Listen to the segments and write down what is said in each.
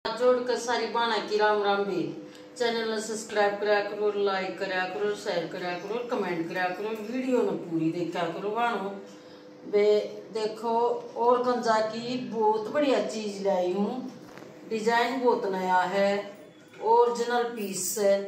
जोड़कर सारी बाना की राम राम भी। चैनल सब्सक्राइब करा करो, लाइक करा करो, शेयर करा करो, कमेंट करा करो, वीडियो न पूरी देखा करो बानो वे। देखो और गंजा की बहुत बढ़िया चीज लाई हूँ, डिजाइन बहुत नया है, ओरिजिनल पीस है।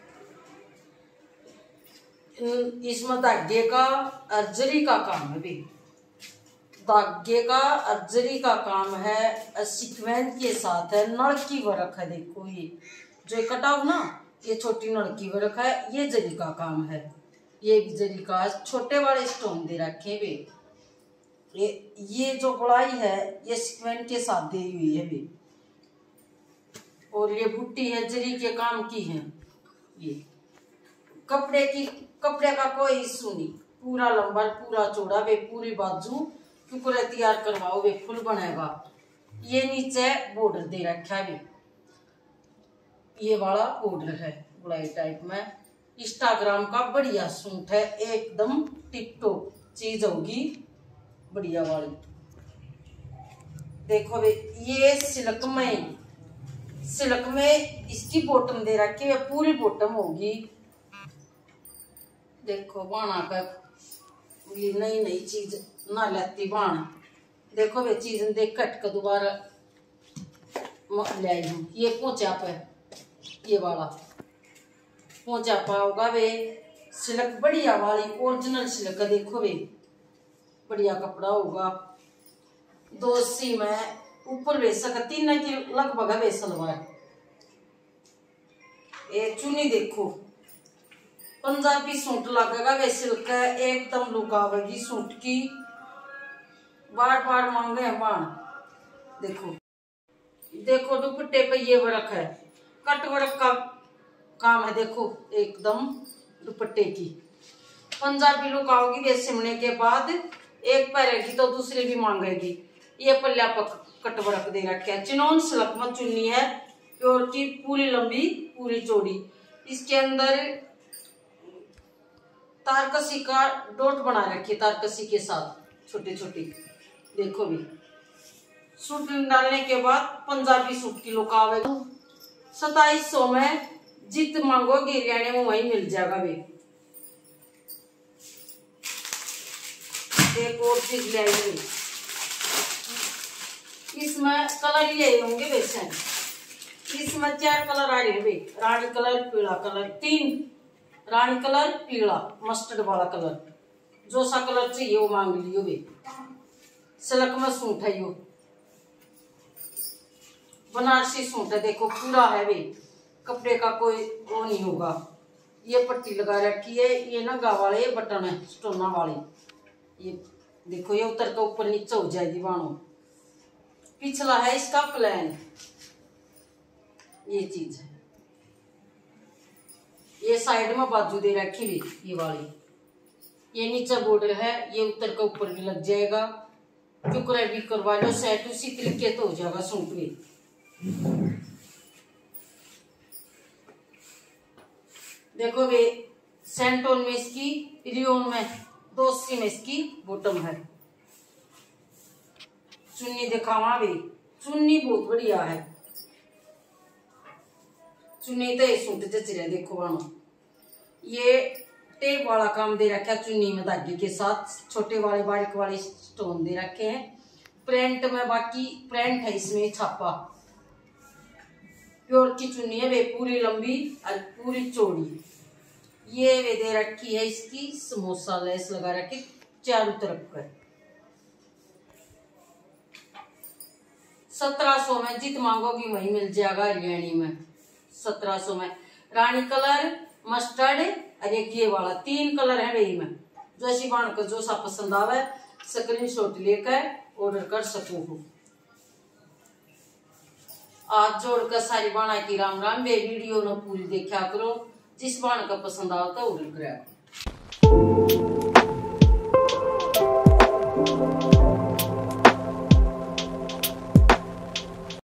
इसमें धागे का अर्जरी का काम है भी, धागे का अर्जरी का काम है, सीक्वेंस के साथ है, नलकी वर्क है। देखो ये जो कटाव ना, ये छोटी नलकी वर्क है, ये जरी का काम है। ये जरी का छोटे वाले स्टोन दे रखे वे। ये जो गुड़ाई है ये सीक्वेंस के साथ दी हुई है भी। और ये बुट्टी है जरी के काम की है। ये कपड़े का कोई इशू नहीं, पूरा लंबा पूरा चौड़ा वे, पूरी बाजू टुकड़े तैयार करवाओ वे, फुल बनेगा। ये नीचे बॉर्डर दे रखा है, ये वाला बॉर्डर है गुड़ाई टाइप में। इंस्टाग्राम का बढ़िया सूट है, एकदम टिकटॉक चीज होगी, बढ़िया वाली। देखो वे ये सिल्क में इसकी बॉटम दे रखी है, पूरी बॉटम होगी। देखो बाणा का ये नई चीज ना लेती बाणा। देखो वे चीज देख कट कर दोबारा ले आई हूँ। ये पोंचा पे ये वाला पोंचा पाओगा वे, सिल्क बढ़िया वाली ओरिजिनल सिल्क। देखो वे बढ़िया कपड़ा होगा। 280 में ऊपर वे सक 3 की लगभग है वे सलवार। ये चुनी देखो पंजाबी सूट लगेगा वे, सिल्क है, एकदम लुक आवेगी सूट की। बार बार मांगे हैं बाण। देखो दुपट्टे पे ये वर्क है, कट वर्क का काम है। देखो एकदम दुपट्टे की पंजाबी लुक आओगी वे। सिमने के बाद एक पहरेगी तो दूसरी भी मांगेगी। ये पल्ला पर कट वर्क दे रखा है, चिनोन सिल्क में चुन्नी है, प्योर की, पूरी लंबी पूरी चौड़ी। इसके अंदर तारकसी का डॉट बना रखी है, तारकसी के साथ छोटे छोटे। देखो भी सूट डालने के बाद पंजाबी सूट की लुक आवेगा। 2700 में जित मांगोगे हरियाणा में वही मिल जाएगा भी। एक और चीज ले आएंगे, इसमें कलर ले होंगे वैसे। इसमें 4 कलर आ रहे हैं, रानी कलर, पीला कलर, 3 रानी कलर, पीला, मस्टर्ड वाला कलर। जो सा कलर चाहिए वो मांग लियो वे। सिल्क में सूट है, यो बनारसी सूट है। देखो पूरा है वे, कपड़े का कोई वो नहीं होगा। ये पट्टी लगा रखी है, ये नगा वाले बटन है स्टोना वाले। ये देखो ये उतर के ऊपर नीचे हो जाएगी बाणो। पिछला है इसका प्लेन, ये चीज है। ये साइड में बाजू दे रखी हुई ये वाली। ये नीचे बॉर्डर है, ये उतर के ऊपर भी लग जाएगा। टुकड़े भी करवा लो सेट, उसी तरीके तो हो जाएगा सूट भी। देखो वे सेंटोन में इसकी, रियोन में 280 में इसकी बॉटम है। चुन्नी दिखावा वे, चुन्नी बहुत बढ़िया है। चुन्नी तो ये सूट जच रहा है। देखो बानो ये टेप वाला काम दे रखा है, चुन्नी में धागे के साथ छोटे वाले बारीक वाले स्टोन दे रखे हैं। प्रिंट में बाकी प्रिंट है इसमें छापा। प्योर की चुन्नी है वे, पूरी लंबी और पूरी चौड़ी। ये वे दे रखी है इसकी समोसा लेस लगा रखी चारों तरफ पर। 1700 में जित मांगोगी वही मिल जाएगा हरियाणी में। 1700 में रानी कलर, मस्टर्ड और एक ये वाला, 3 कलर है वही में। जो ऐसी बाण को जो सा पसंद आवे स्क्रीनशॉट लेकर ऑर्डर कर सको हो। आज जोड़कर सारी बाणा की राम राम वे। वीडियो न पूरी देखा करो, जिस बाण का पसंद आता ऑर्डर करा।